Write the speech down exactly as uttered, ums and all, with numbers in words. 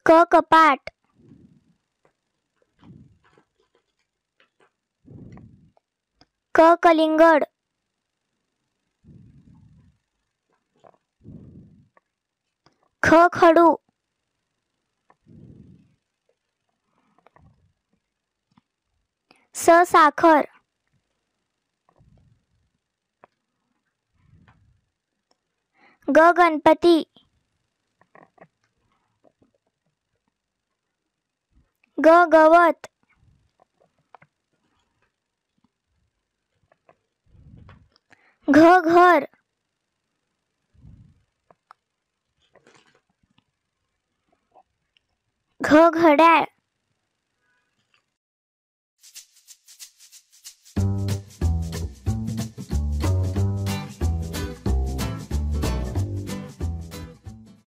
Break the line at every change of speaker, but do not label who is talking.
क कपाट, क कलिंगड, ख खडू, स साखर, ग गणपती, ग गवत, घ घर, घ घड्याळ,